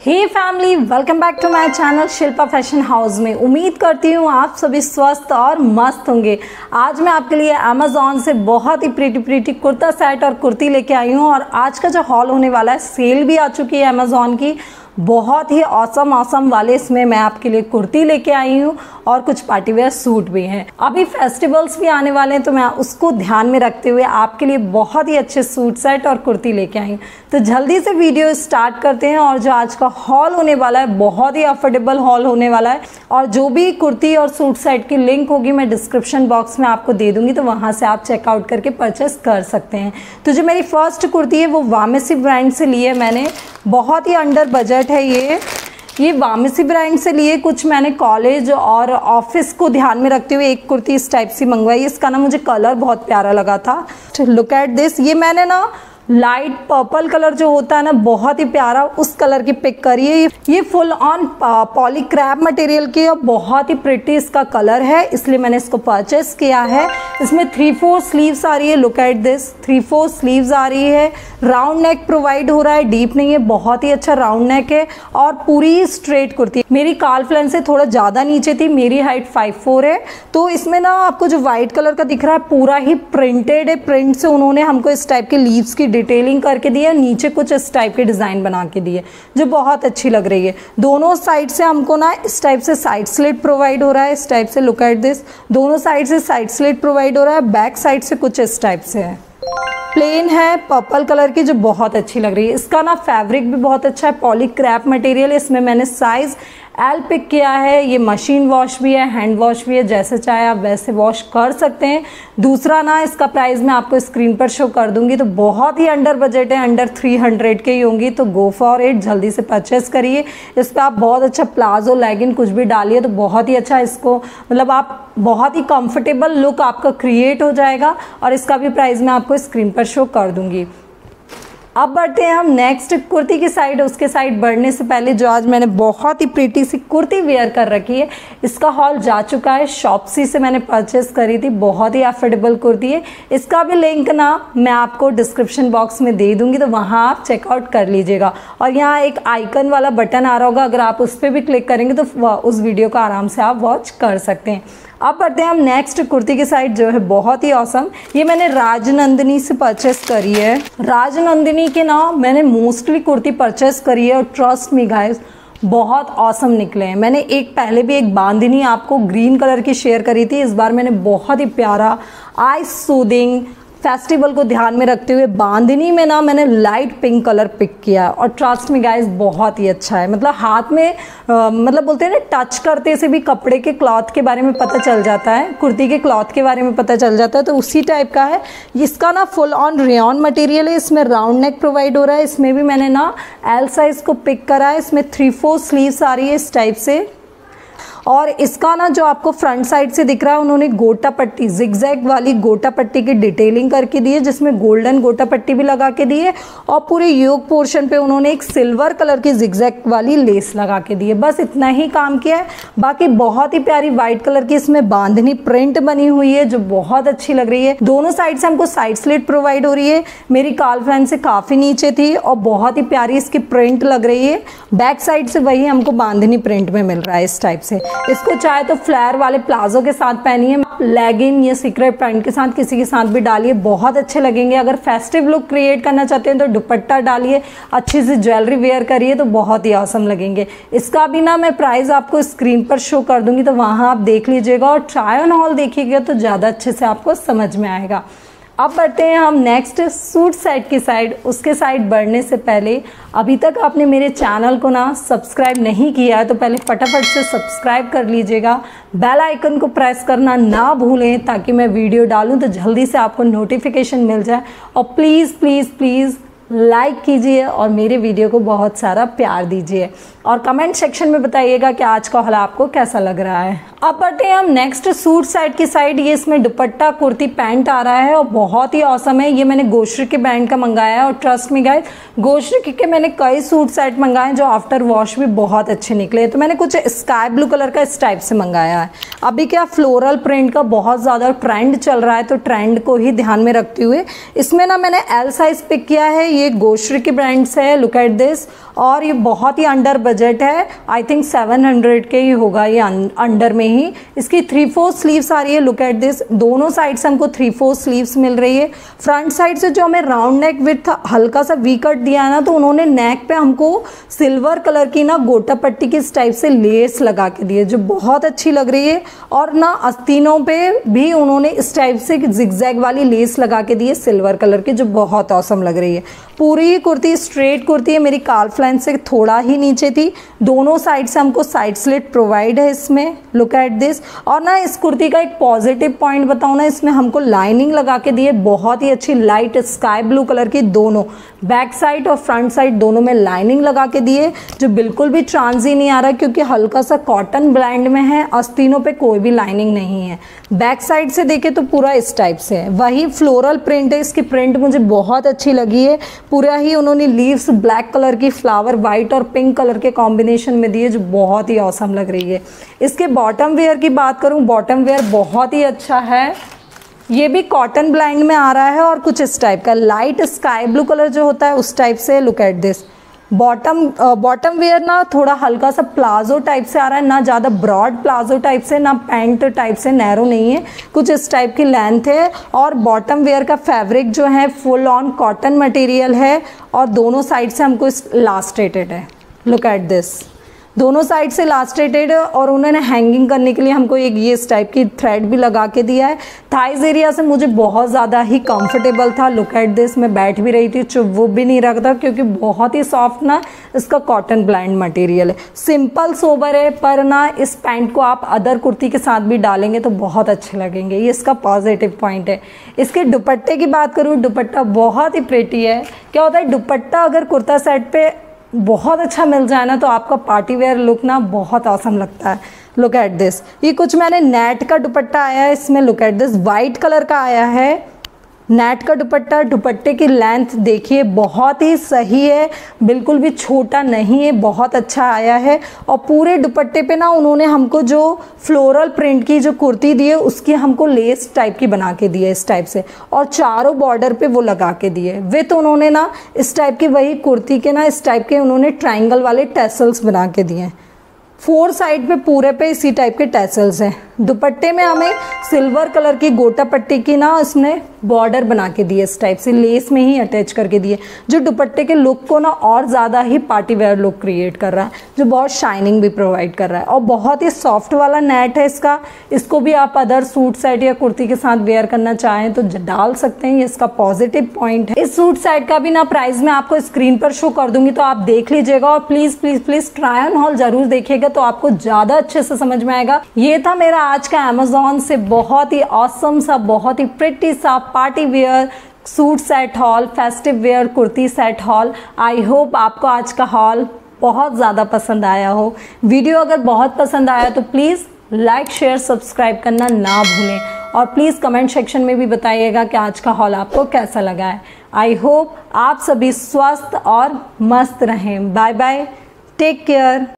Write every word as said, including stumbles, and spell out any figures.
Hey family, welcome back to my channel Shilpa fashion house में। उम्मीद करती हूँ आप सभी स्वस्थ और मस्त होंगे। आज मैं आपके लिए अमेज़ॉन से बहुत ही प्रीटी प्रीटी कुर्ता सेट और कुर्ती लेके आई हूँ और आज का जो हॉल होने वाला है, सेल भी आ चुकी है अमेज़ॉन की। बहुत ही औसम औसम वाले इसमें मैं आपके लिए कुर्ती लेके आई हूँ और कुछ पार्टीवेयर सूट भी हैं। अभी फेस्टिवल्स भी आने वाले हैं तो मैं उसको ध्यान में रखते हुए आपके लिए बहुत ही अच्छे सूट सेट और कुर्ती लेके आई हूँ। तो जल्दी से वीडियो स्टार्ट करते हैं। और जो आज का हॉल होने वाला है, बहुत ही अफोर्डेबल हॉल होने वाला है और जो भी कुर्ती और सूट सेट की लिंक होगी मैं डिस्क्रिप्शन बॉक्स में आपको दे दूंगी, तो वहाँ से आप चेकआउट करके परचेस कर सकते हैं। तो जो मेरी फर्स्ट कुर्ती है वो वामेसी ब्रांड से ली है मैंने। बहुत ही अंडर बजट है ये ये वामेसी ब्रांड से लिए। कुछ मैंने कॉलेज और ऑफिस को ध्यान में रखते हुए एक कुर्ती इस टाइप से मंगवाई। इसका ना मुझे कलर बहुत प्यारा लगा था। Look at this. ये मैंने ना लाइट पर्पल कलर जो होता है ना, बहुत ही प्यारा, उस कलर की पिक करी है। ये full on poly crepe material की और बहुत ही प्रिटी इसका कलर है, इसलिए मैंने इसको परचेस किया है। इसमें थ्री फोर स्लीव्स आ रही है। Look at this, three four sleeves आ रही है। राउंड नेक प्रोवाइड हो रहा है, डीप नहीं है, बहुत ही अच्छा राउंड नेक है और पूरी स्ट्रेट कुर्ती। मेरी काल फ्लेंस से थोड़ा ज़्यादा नीचे थी, मेरी हाइट फाइव फोर है। तो इसमें ना आपको जो व्हाइट कलर का दिख रहा है पूरा ही प्रिंटेड है। प्रिंट से उन्होंने हमको इस टाइप के लीव्स की डिटेलिंग करके दी है, नीचे कुछ इस टाइप के डिजाइन बना के दिए जो बहुत अच्छी लग रही है। दोनों साइड से हमको ना इस टाइप से साइड स्लिट प्रोवाइड हो रहा है, इस टाइप से। लुक एट दिस, दोनों साइड से साइड स्लिट प्रोवाइड हो रहा है। बैक साइड से कुछ इस टाइप से है। प्लेन है पर्पल कलर की जो बहुत अच्छी लग रही है। इसका ना फैब्रिक भी बहुत अच्छा है, पॉली क्रैप मटेरियल है। इसमें मैंने साइज एल पिक किया है। ये मशीन वॉश भी है, हैंड वॉश भी है, जैसे चाहे आप वैसे वॉश कर सकते हैं। दूसरा ना इसका प्राइस मैं आपको स्क्रीन पर शो कर दूंगी। तो बहुत ही अंडर बजट है, अंडर थ्री हंड्रेड के ही होंगी, तो गो फॉर इट, जल्दी से परचेस करिए। इस पर आप बहुत अच्छा प्लाजो लेगिन कुछ भी डालिए तो बहुत ही अच्छा इसको, मतलब आप बहुत ही कंफर्टेबल लुक आपका क्रिएट हो जाएगा। और इसका भी प्राइस मैं आपको स्क्रीन पर शो कर दूंगी। अब बढ़ते हैं हम नेक्स्ट कुर्ती की साइड। उसके साइड बढ़ने से पहले जो आज मैंने बहुत ही प्रीटी सी कुर्ती वेयर कर रखी है, इसका हॉल जा चुका है। शॉप्सी से मैंने परचेस करी थी, बहुत ही अफोर्डेबल कुर्ती है। इसका भी लिंक ना मैं आपको डिस्क्रिप्शन बॉक्स में दे दूंगी, तो वहाँ आप चेकआउट कर लीजिएगा। और यहाँ एक आइकन वाला बटन आ रहा होगा, अगर आप उस पर भी क्लिक करेंगे तो उस वीडियो को आराम से आप वॉच कर सकते हैं। अब बढ़ते हैं हम नेक्स्ट कुर्ती की साइड जो है बहुत ही ऑसम। ये मैंने राजनंदिनी से परचेस करी है। राजनंदिनी के ना मैंने मोस्टली कुर्ती परचेस करी है और ट्रस्ट मी गाइस, बहुत ऑसम निकले हैं। मैंने एक पहले भी एक बांधनी आपको ग्रीन कलर की शेयर करी थी। इस बार मैंने बहुत ही प्यारा आई सूदिंग फेस्टिवल को ध्यान में रखते हुए बांधनी में ना मैंने लाइट पिंक कलर पिक किया और ट्रस्ट में गाइस बहुत ही अच्छा है। मतलब हाथ में आ, मतलब बोलते हैं ना, टच करते से भी कपड़े के क्लॉथ के बारे में पता चल जाता है, कुर्ती के क्लॉथ के बारे में पता चल जाता है, तो उसी टाइप का है। इसका ना फुल ऑन रेयॉन मटेरियल है। इसमें राउंड नेक प्रोवाइड हो रहा है। इसमें भी मैंने ना एल साइज को पिक करा है। इसमें थ्री फोर स्लीव्स आ रही है इस टाइप से। और इसका ना जो आपको फ्रंट साइड से दिख रहा है, उन्होंने गोटा पट्टी, जिगजैग वाली गोटा पट्टी की डिटेलिंग करके दी है, जिसमें गोल्डन गोटा पट्टी भी लगा के दी है। और पूरे योक पोर्शन पे उन्होंने एक सिल्वर कलर की जिगजैग वाली लेस लगा के दी है। बस इतना ही काम किया है। बाकी बहुत ही प्यारी व्हाइट कलर की इसमें बांधनी प्रिंट बनी हुई है जो बहुत अच्छी लग रही है। दोनों साइड से हमको साइड स्लिट प्रोवाइड हो रही है। मेरी काल फ्रेंड से काफी नीचे थी और बहुत ही प्यारी इसकी प्रिंट लग रही है। बैक साइड से वही हमको बांधनी प्रिंट में मिल रहा है इस टाइप से। इसको चाहे तो फ्लेयर वाले प्लाजो के साथ पहनिए, लेगिन या सीक्रेट पैंट के साथ, किसी के साथ भी डालिए, बहुत अच्छे लगेंगे। अगर फेस्टिव लुक क्रिएट करना चाहते हैं तो दुपट्टा डालिए, अच्छी सी ज्वेलरी वेयर करिए तो बहुत ही ऑसम लगेंगे। इसका भी ना मैं प्राइस आपको स्क्रीन पर शो कर दूंगी, तो वहाँ आप देख लीजिएगा और ट्राई ऑन हॉल देखिएगा तो ज़्यादा अच्छे से आपको समझ में आएगा। अब बढ़ते हैं हम नेक्स्ट सूट सेट की साइड। उसके साइड बढ़ने से पहले अभी तक आपने मेरे चैनल को ना सब्सक्राइब नहीं किया है तो पहले फटाफट से सब्सक्राइब कर लीजिएगा। बेल आइकन को प्रेस करना ना भूलें ताकि मैं वीडियो डालूं तो जल्दी से आपको नोटिफिकेशन मिल जाए। और प्लीज़ प्लीज़ प्लीज़ लाइक कीजिए और मेरे वीडियो को बहुत सारा प्यार दीजिए और कमेंट सेक्शन में बताइएगा कि आज का हॉल आपको कैसा लग रहा है। अब बढ़ते हैं हम नेक्स्ट सूट साइड की साइड। ये इसमें दुपट्टा कुर्ती पैंट आ रहा है और बहुत ही औसम है। ये मैंने गोश्री के ब्रांड का मंगाया है और ट्रस्ट मी गाइस, गोश्री के मैंने कई सूट सेट मंगाए जो आफ्टर वॉश भी बहुत अच्छे निकले। तो मैंने कुछ स्काई ब्लू कलर का इस टाइप से मंगाया है। अभी क्या फ्लोरल प्रिंट का बहुत ज़्यादा ट्रेंड चल रहा है, तो ट्रेंड को ही ध्यान में रखते हुए इसमें ना मैंने एल साइज पिक किया है। ये गोश्री के ब्रांड से है, लुक एट दिस। और ये बहुत ही अंडर बजट है, आई थिंक सेवन हंड्रेड के ही होगा ये अंडर में ही। इसकी थ्री फोर स्लीव्स आ रही है, लुक एट दिस, दोनों साइड से हमको थ्री फोर स्लीव्स मिल रही है। फ्रंट साइड से जो हमें राउंड नेक विथ हल्का सा वी कट दिया है ना, तो उन्होंने नेक पे हमको सिल्वर कलर की ना गोटा पट्टी की इस टाइप से लेस लगा के दी है, जो बहुत अच्छी लग रही है। और ना आस्तीनों पे भी उन्होंने इस टाइप से जिगजैग वाली लेस लगा के दी है सिल्वर कलर की, जो बहुत औसम लग रही है। पूरी ही कुर्ती स्ट्रेट कुर्ती है, मेरी काल्फ लाइन से थोड़ा ही नीचे थी। दोनों साइड से हमको साइड स्लिट प्रोवाइड है इसमें, लुक एट दिस। और ना इस कुर्ती का एक पॉजिटिव पॉइंट बताऊँ ना, इसमें हमको लाइनिंग लगा के दी है, बहुत ही अच्छी लाइट स्काई ब्लू कलर की, दोनों बैक साइड और फ्रंट साइड दोनों में लाइनिंग लगा के दी है, जो बिल्कुल भी ट्रांजी नहीं आ रहा, क्योंकि हल्का सा कॉटन ब्लेंड में है। आस्तीनों पे कोई भी लाइनिंग नहीं है। बैक साइड से देखे तो पूरा इस टाइप से है, वही फ्लोरल प्रिंट है। इसकी प्रिंट मुझे बहुत अच्छी लगी है, पूरा ही उन्होंने लीव्स ब्लैक कलर की, फ्लावर वाइट और पिंक कलर के कॉम्बिनेशन में दिए, जो बहुत ही औसम लग रही है। इसके बॉटम वेयर की बात करूं, बॉटम वेयर बहुत ही अच्छा है, ये भी कॉटन ब्लेंड में आ रहा है और कुछ इस टाइप का लाइट स्काई ब्लू कलर जो होता है उस टाइप से, look at this. Bottom bottom wear ना थोड़ा हल्का सा प्लाजो टाइप से आ रहा है, ना ज़्यादा ब्रॉड प्लाजो टाइप से, ना पैंट टाइप से नैरो नहीं है, कुछ इस टाइप की लेंथ है। और बॉटम वेयर का फैब्रिक जो है फुल ऑन कॉटन मटेरियल है, और दोनों साइड से हमको इलास्ट्रेटेड है, लुक एट दिस, दोनों साइड से इलास्ट्रेटेड। और उन्होंने हैंगिंग करने के लिए हमको एक ये इस टाइप की थ्रेड भी लगा के दिया है। थाइज एरिया से मुझे बहुत ज़्यादा ही कंफर्टेबल था, लुक एट दिस। मैं बैठ भी रही थी, चुभ भी नहीं रखता, क्योंकि बहुत ही सॉफ्ट ना इसका कॉटन ब्लेंड मटेरियल है। सिंपल सोबर है, पर ना इस पैंट को आप अदर कुर्ती के साथ भी डालेंगे तो बहुत अच्छे लगेंगे, ये इसका पॉजिटिव पॉइंट है। इसके दुपट्टे की बात करूँ, दुपट्टा बहुत ही प्रेटी है। क्या होता है, दुपट्टा अगर कुर्ता सेट पे बहुत अच्छा मिल जाए ना, तो आपका पार्टी वेयर लुक ना बहुत ऑसम लगता है। लुक एट दिस, ये कुछ मैंने नेट का दुपट्टा आया है इसमें, look at this, white colour का आया है नेट का दुपट्टा। दुपट्टे की लेंथ देखिए बहुत ही सही है, बिल्कुल भी छोटा नहीं है, बहुत अच्छा आया है। और पूरे दुपट्टे पे ना उन्होंने हमको जो फ्लोरल प्रिंट की जो कुर्ती दी है उसकी हमको लेस टाइप की बना के दी है इस टाइप से, और चारों बॉर्डर पे वो लगा के दिए विथ उन्होंने ना इस टाइप की, वही कुर्ती के ना इस टाइप के उन्होंने ट्राइंगल वाले टेसल्स बना के दिए हैं। फोर साइड पे पूरे पे इसी टाइप के टैसल्स हैं। दुपट्टे में हमें सिल्वर कलर की गोटा पट्टी की ना इसने बॉर्डर बना के दिए, इस टाइप से लेस में ही अटैच करके दिए, जो दुपट्टे के लुक को ना और ज़्यादा ही पार्टी वेयर लुक क्रिएट कर रहा है, जो बहुत शाइनिंग भी प्रोवाइड कर रहा है। और बहुत ही सॉफ्ट वाला नेट है इसका, इसको भी आप अदर सूट सेट या कुर्ती के साथ वेयर करना चाहें तो डाल सकते हैं, ये इसका पॉजिटिव पॉइंट है। इस सूट सेट का भी ना प्राइस मैं आपको स्क्रीन पर शो कर दूंगी, तो आप देख लीजिएगा। और please please please try on haul जरूर देखिएगा, तो आपको ज़्यादा अच्छे से समझ में आएगा। ये था मेरा आज का अमेज़ॉन से बहुत ही ऑसम सा, बहुत ही प्रिटी सा party wear suit set haul, festive wear kurti set haul. I hope आपको आज का हॉल बहुत ज़्यादा पसंद आया हो। वीडियो अगर बहुत पसंद आया तो प्लीज़ लाइक शेयर सब्सक्राइब करना ना भूलें, और प्लीज़ कमेंट सेक्शन में भी बताइएगा कि आज का हॉल आपको कैसा लगा है। आई होप आप सभी स्वस्थ और मस्त रहें। Bye bye, take care.